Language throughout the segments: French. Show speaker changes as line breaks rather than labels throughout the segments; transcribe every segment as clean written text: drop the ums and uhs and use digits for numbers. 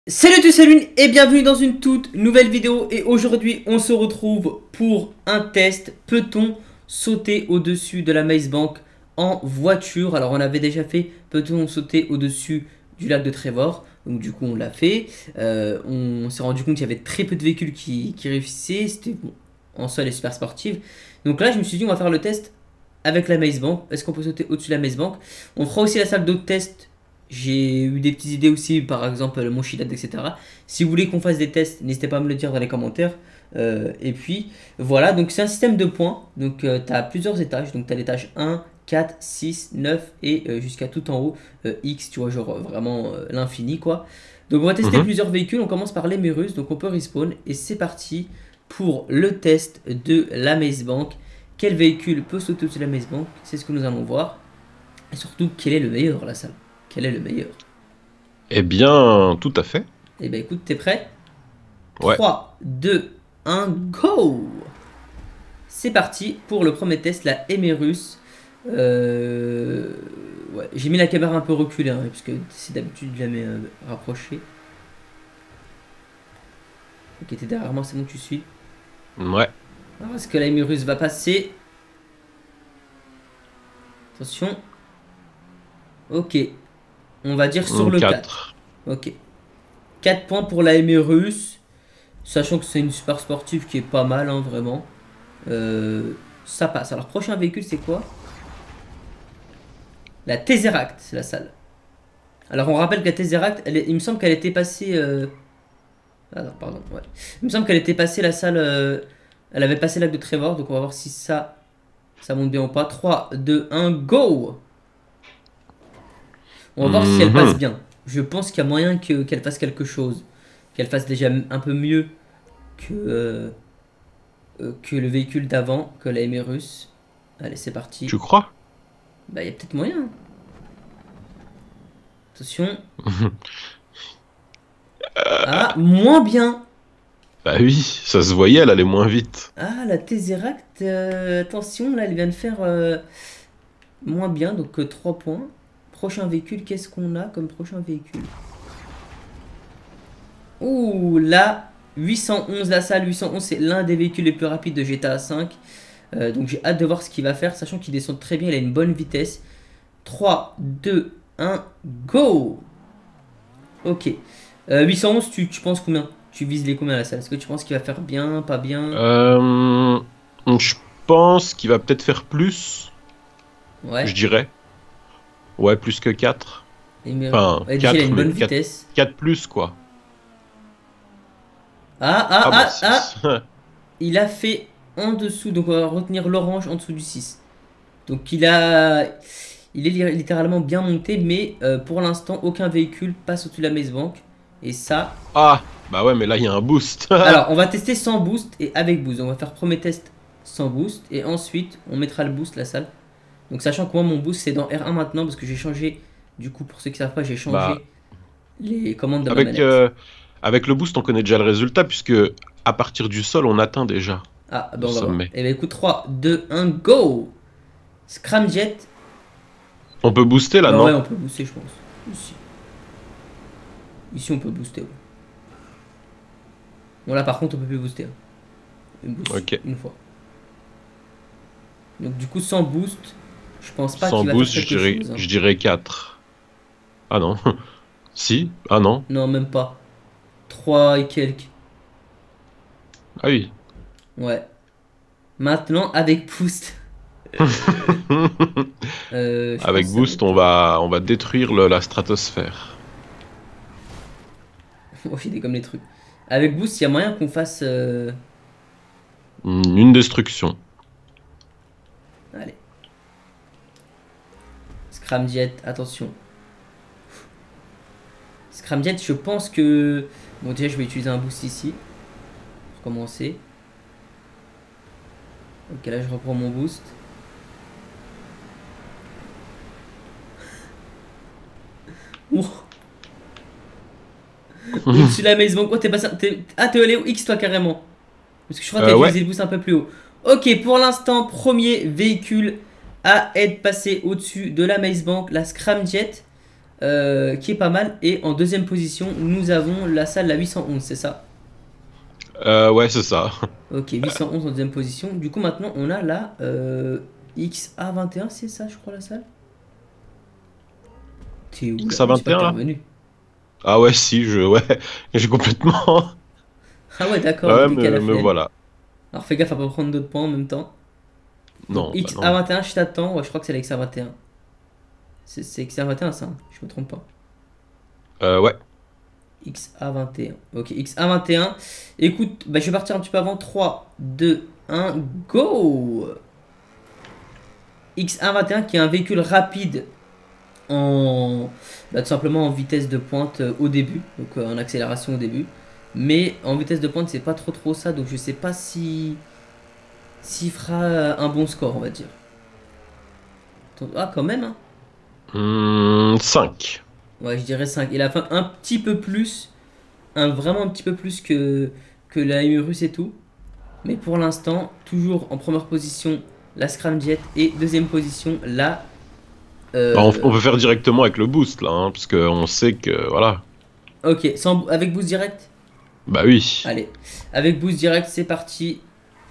Salut tous, salut et bienvenue dans une toute nouvelle vidéo. Et aujourd'hui on se retrouve pour un test. Peut-on sauter au-dessus de la Maze Bank en voiture? Alors on avait déjà fait peut-on sauter au-dessus du lac de Trevor. Donc du coup on l'a fait. On s'est rendu compte qu'il y avait très peu de véhicules qui réussissaient. C'était bon, en soi les super sportives. Donc là je me suis dit on va faire le test avec la Maze Bank. Est-ce qu'on peut sauter au-dessus de la Maze Bank? On fera aussi la salle d'autres tests. J'ai eu des petites idées aussi, par exemple le Mont Chiliad, etc. Si vous voulez qu'on fasse des tests, n'hésitez pas à me le dire dans les commentaires. Et puis voilà, donc c'est un système de points. Donc tu as plusieurs étages. Donc tu as l'étage 1, 4, 6, 9 et jusqu'à tout en haut, X, tu vois, genre vraiment l'infini quoi. Donc on va tester plusieurs véhicules. On commence par l'Emerus, donc on peut respawn. Et c'est parti pour le test de la Maze Bank. Quel véhicule peut sauter au-dessus de la Maze Bank? C'est ce que nous allons voir. Et surtout, quel est le meilleur, la salle? Quel est le meilleur?
Eh bien, tout à fait.
Eh ben écoute, t'es prêt?
Ouais.
3, 2, 1, go! C'est parti pour le premier test, la Emerus. Ouais, j'ai mis la caméra un peu reculée, hein, parce que c'est d'habitude je la mets rapprochée. Ok, t'es derrière moi, c'est bon que tu suis.
Ouais.
Alors, est-ce que la Emerus va passer? Attention. Ok, on va dire sur le 4.
4.
Ok. 4 points pour la Emerus. Sachant que c'est une super sportive qui est pas mal, hein, vraiment. Ça passe. Alors, prochain véhicule, c'est quoi? La Tesseract, c'est la salle. Alors, on rappelle que la Tesseract, il me semble qu'elle était passée. Ah non, pardon, ouais. Il me semble qu'elle était passée la salle. Elle avait passé l'acte de Trevor, donc on va voir si ça monte bien ou pas. 3, 2, 1, go! On va voir si elle passe bien. Je pense qu'il y a moyen qu'elle fasse quelque chose. Qu'elle fasse déjà un peu mieux que le véhicule d'avant, que la Emerus. Allez, c'est parti.
Tu crois?
Bah, il y a peut-être moyen. Attention. Ah, moins bien.
Bah oui, ça se voyait, elle allait moins vite.
Ah, la Tesseract. Attention, là, elle vient de faire moins bien. Donc, 3 points. Prochain véhicule, qu'est-ce qu'on a comme prochain véhicule? Ouh, là, 811, la salle 811, c'est l'un des véhicules les plus rapides de GTA V. Donc, j'ai hâte de voir ce qu'il va faire, sachant qu'il descend très bien, il a une bonne vitesse. 3, 2, 1, go! Ok. 811, tu penses combien? Tu vises les combien à la salle? Est-ce que tu penses qu'il va faire bien, pas bien?
Je pense qu'il va peut-être faire plus, je
Ouais.
dirais. Ouais, plus que 4. Enfin,
Ouais, déjà, il a
4
une bonne
mais 4,
vitesse.
4 plus, quoi.
Ah, ah,
Ah bah
ah, ah!
6.
Il a fait en dessous, donc on va retenir l'orange en dessous du 6. Donc il a... Il est littéralement bien monté, mais pour l'instant, aucun véhicule passe au-dessus de la Maze Bank. Et ça...
Ah, bah ouais, mais là, il y a un boost.
Alors, on va tester sans boost et avec boost. On va faire premier test sans boost. Et ensuite, on mettra le boost, la salle. Donc, sachant que moi, mon boost, c'est dans R1 maintenant. Parce que j'ai changé... Du coup, pour ceux qui ne savent pas, j'ai
Bah,
changé les commandes de ma
avec,
manette.
avec le boost, on connaît déjà le résultat, puisque à partir du sol, on atteint déjà
Ah,
le
ben on va voir.
sommet.
Et ben écoute, 3, 2, 1, go! Scramjet.
On peut booster là,
Bah ouais,
non?
on peut booster, je pense. Ici. Ici, on peut booster, ouais. Bon, là, par contre, on peut plus booster, hein. Une boost,
Ok.
une fois. Donc, du coup, sans boost, je pense pas
Sans
qu'il va faire
boost,
quelque chose, hein.
je dirais 4. Ah non. Si. Ah non.
Non, même pas. 3 et quelques.
Ah oui.
Ouais. Maintenant, avec boost. Je pense
Avec
que ça va
boost,
être.
on va détruire la stratosphère.
Oh, j'ai des comme les trucs. Avec boost, il y a moyen qu'on fasse.
Une destruction.
Allez. Scramjet, attention. Scramjet, je pense que. Bon, déjà, je vais utiliser un boost ici. Pour commencer. Ok, là, je reprends mon boost. Oh. Au-dessus de la maison, quoi, t'es passé. Ah, t'es allé au X, toi, carrément. Parce que je crois que t'as
Ouais.
utilisé le boost un peu plus haut. Ok, pour l'instant, premier véhicule à être passé au-dessus de la Maze Bank, la Scramjet. qui est pas mal. Et en deuxième position, nous avons la salle la 811, c'est ça?
Ouais, c'est ça.
Ok, 811 en deuxième position. Du coup, maintenant, on a la XA21, c'est ça, je crois, la salle? T'es où là? Je sais pas que
XA21
t'es
là?
revenu.
Ah ouais, si, ouais, j'ai complètement.
Ah ouais, d'accord,
Ouais,
ok, qu'à la
me
flemme.
voilà.
Alors fais gaffe à pas prendre d'autres points en même temps. Donc
Non, bah non.
XA21, je t'attends. Ouais, je crois que c'est la XA21. C'est XA21 ça, hein, je me trompe pas.
Ouais.
XA21. Ok, XA21. Écoute, bah, je vais partir un petit peu avant. 3, 2, 1, go! XA21 qui est un véhicule rapide en tout simplement en vitesse de pointe au début, donc en accélération au début. Mais en vitesse de pointe, c'est pas trop ça, donc je sais pas si s'il fera un bon score, on va dire. Ah, quand même, hein.
5.
Ouais, je dirais 5. Il a fait un petit peu plus, vraiment un petit peu plus que la Urus et tout. Mais pour l'instant, toujours en première position, la Scramjet et deuxième position, la...
Bah,
euh,
on peut faire directement avec le boost là, hein, parce qu'on sait que voilà.
Ok, avec boost direct.
Bah oui.
Allez, avec boost direct, c'est parti.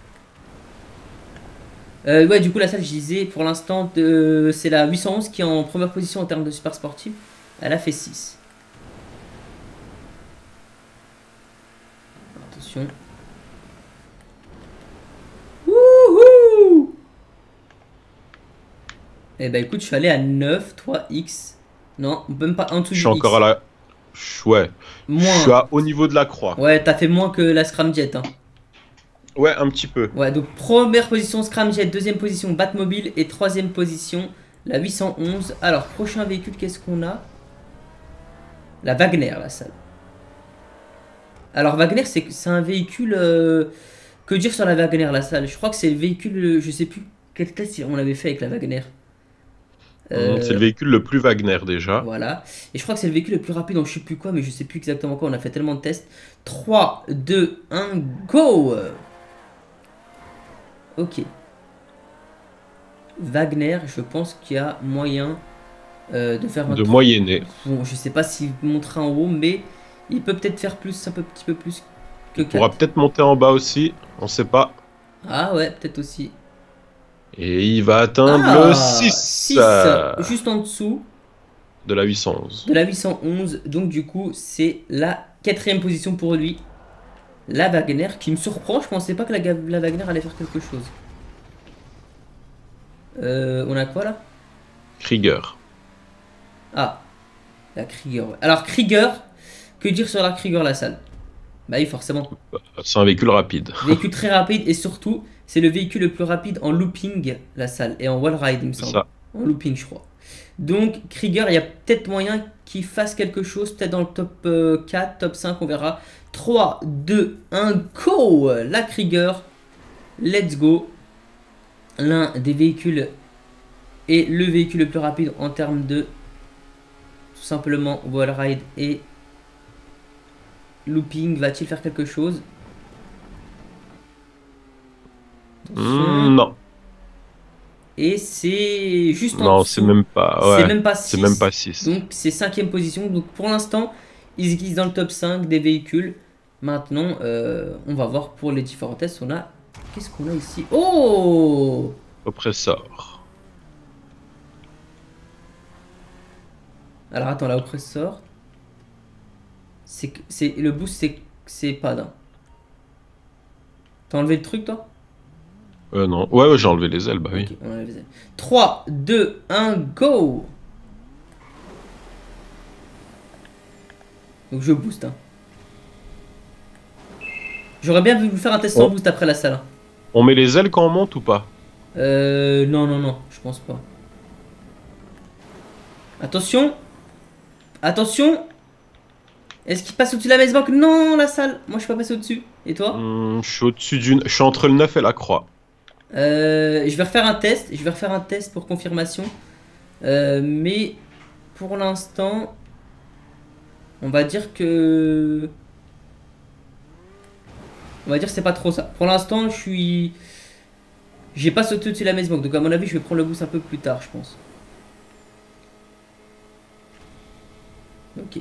Ouais, du coup, la salle, je disais, pour l'instant, c'est la 811 qui est en première position en termes de super sportif. Elle a fait 6. Attention. Wouhou! Eh bah écoute, je suis allé à 9, 3x. Non, même pas en dessous
Je
du
suis encore à
x.
la. Ouais. Je suis
Moins.
au niveau de la croix.
Ouais, t'as fait moins que la Scramjet, hein.
Ouais, un petit peu.
Ouais, donc première position Scramjet, deuxième position Batmobile et troisième position la 811. Alors, prochain véhicule, qu'est-ce qu'on a? La Wagner, la salle. Alors, Wagner, c'est un véhicule... que dire sur la Wagner, la salle? Je crois que c'est le véhicule... je sais plus quel test on avait fait avec la Wagner.
C'est le
Euh,
véhicule le plus Wagner déjà.
voilà. Et je crois que c'est le véhicule le plus rapide en je sais plus quoi, mais je sais plus exactement quoi. On a fait tellement de tests. 3, 2, 1, go! Ok. Wagner, je pense qu'il y a moyen de faire un
De
truc.
moyenné.
Bon, je sais pas s'il montera en haut, mais il peut peut-être faire plus, un petit peu plus que
Il pourra
4.
peut-être monter en bas aussi, on sait pas.
Ah ouais, peut-être aussi.
Et il va atteindre le
Ah,
6
6 juste en dessous
de la 811.
de la 811. Donc du coup, c'est la quatrième position pour lui. La Wagner qui me surprend. Je pensais pas que la Wagner allait faire quelque chose. On a quoi là?
Krieger.
Ah, la Krieger. Ouais. Alors Krieger, que dire sur la Krieger la salle? Bah oui, forcément.
C'est un véhicule rapide.
Véhicule très rapide et surtout, c'est le véhicule le plus rapide en looping, la salle, et en wall ride, il me
C'est
semble.
ça.
En looping, je crois. Donc, Krieger, il y a peut-être moyen qu'il fasse quelque chose, peut-être dans le top 4, top 5, on verra. 3, 2, 1, go! La Krieger, let's go. L'un des véhicules est le véhicule le plus rapide en termes de tout simplement wall ride et looping. Va-t-il faire quelque chose? Attention.
Non.
Et c'est juste en
Non, c'est
dessous.
même pas.
C'est
Ouais.
même pas
C'est même
6.
pas 6.
Donc c'est cinquième position. Donc pour l'instant, ils existent dans le top 5 des véhicules. Maintenant, on va voir pour les différents tests. On a... Qu'est-ce qu'on a ici? Oh!
Oppressor.
Alors attends, la oppressor. Le boost, c'est pas d'un. T'as enlevé le truc, toi?
Non. Ouais, j'ai enlevé les ailes, bah oui.
Ok, on enlève les ailes. 3, 2, 1, go! Donc je booste, hein. J'aurais bien voulu faire un test sans
On,
boost après la salle, hein.
on met les ailes quand on monte ou pas?
Non, je pense pas. Attention! Attention! Est-ce qu'il passe au-dessus de la Maze Bank? Non, la salle! Moi, je suis pas passé au-dessus. Et toi?
Je suis au-dessus d'une. Je suis entre le 9 et la croix.
Je vais refaire un test. Je vais refaire un test pour confirmation. Mais pour l'instant, on va dire que... On va dire que c'est pas trop ça. Pour l'instant, je suis... J'ai pas sauté au-dessus de la Maze Bank. Donc à mon avis, je vais prendre le boost un peu plus tard, je pense. Ok.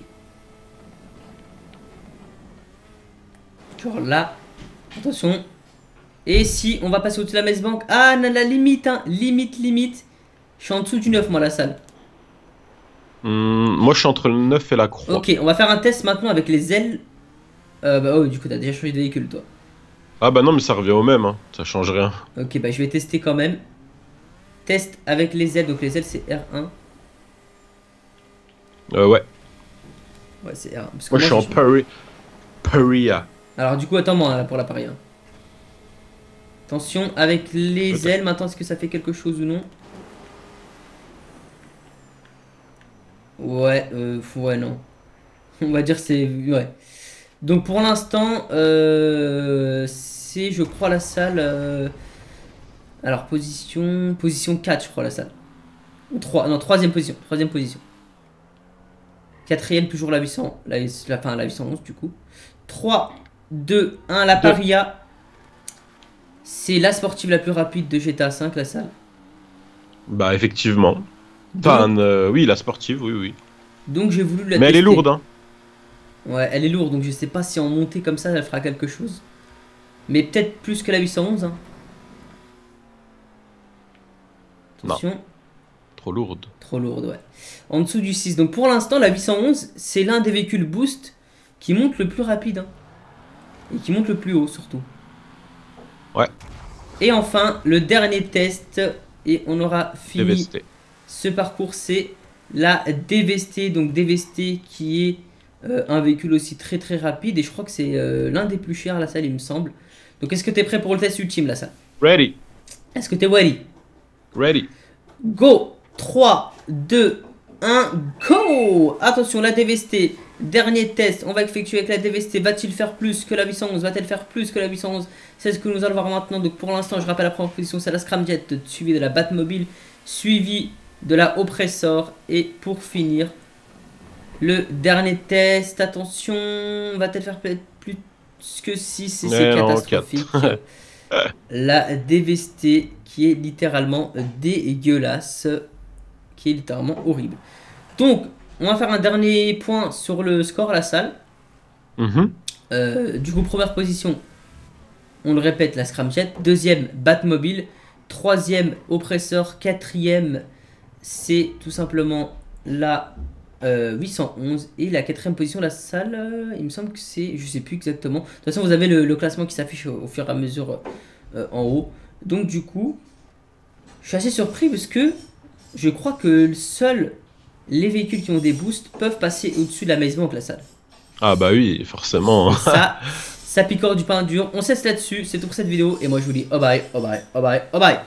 Genre là. Attention. Et si on va passer au-dessus de la Maze Bank. Ah, la limite, hein. Limite. Je suis en dessous du 9, moi, la salle.
Moi, je suis entre le 9 et la croix.
Ok, on va faire un test maintenant avec les ailes. Bah, oh, du coup, t'as déjà changé de véhicule, toi.
Ah bah non, mais ça revient au même, hein. Ça change rien.
Ok, bah, je vais tester quand même. Test avec les ailes. Donc, les ailes, c'est R1.
Ouais.
Ouais, c'est R1. Parce que
Moi, je suis en Paria.
Alors, du coup, attends-moi là, pour la Paris 1. Attention, avec les ailes, maintenant, est-ce que ça fait quelque chose ou non? Ouais, ouais, non. On va dire c'est... Ouais. Donc pour l'instant, c'est, je crois, la salle... Alors, position 4, je crois, la salle. Ou 3, non, troisième position. Quatrième, toujours la 800, la 811, du coup. 3, 2, 1, la Paria. C'est la sportive la plus rapide de GTA V, la salle.
Bah effectivement. Oui, la sportive, oui.
Donc j'ai voulu la
Mais
tester.
elle est lourde, hein.
Ouais, elle est lourde, donc je sais pas si en montée comme ça, elle fera quelque chose. Mais peut-être plus que la 811, hein. Attention.
Non. Trop lourde.
Trop lourde, ouais. En dessous du 6. Donc pour l'instant, la 811, c'est l'un des véhicules boost qui monte le plus rapide. Hein. Et qui monte le plus haut, surtout.
Ouais.
Et enfin, le dernier test. Et on aura fini
DVST.
ce parcours. C'est la DVST. Donc DVST qui est un véhicule aussi très rapide. Et je crois que c'est l'un des plus chers, la salle, il me semble. Donc est-ce que tu es prêt pour le test ultime, la salle?
Ready.
Est-ce que tu es ready?
Ready.
Go! 3, 2, 1, go! Attention, la DVST, dernier test, on va effectuer avec la DVST. Va-t-il faire plus que la 811? Va-t-elle faire plus que la 811? C'est ce que nous allons voir maintenant. Donc pour l'instant, je rappelle la première position, c'est la Scramjet, suivie de la Batmobile, suivie de la Oppressor. Et pour finir, le dernier test, attention, va-t-elle faire plus que 6? Et c'est catastrophique. La DVST qui est littéralement dégueulasse, qui est littéralement horrible. Donc, on va faire un dernier point sur le score à la salle. Du coup, première position, on le répète, la Scramjet. Deuxième, Batmobile. Troisième, Oppressor. Quatrième, c'est tout simplement la 811. Et la quatrième position, la salle, il me semble que c'est, je sais plus exactement. De toute façon, vous avez le classement qui s'affiche au fur et à mesure en haut. Donc du coup, je suis assez surpris parce que je crois que seuls les véhicules qui ont des boosts peuvent passer au-dessus de la Maze Bank, la salle.
Ah bah oui, forcément.
Ça picore du pain dur. On cesse là-dessus. C'est tout pour cette vidéo. Et moi, je vous dis oh bye.